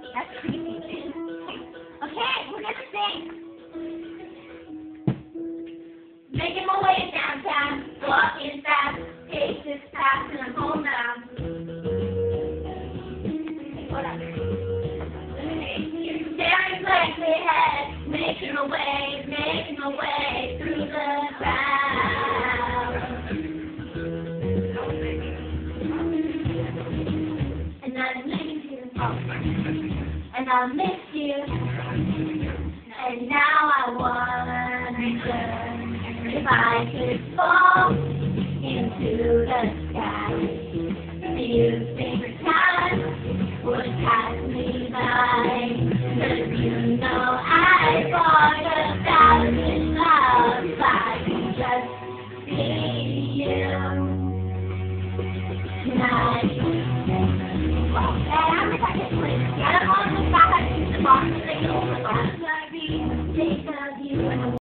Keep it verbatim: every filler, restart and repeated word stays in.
That's creepy. Okay, we're gonna sing. Making my way downtown, walking fast, take this path and I'm home now. What up? Staring blankly ahead, making my way, making my way through the crowd. And I miss you, and I miss you, and now I wonder if I could fall into the sky. Do you think time would pass me by? 'Cause you know I fought a thousand loves if I could just see you tonight. And I'm the second place. I don't want to look back at the box. They know the box. I think of you.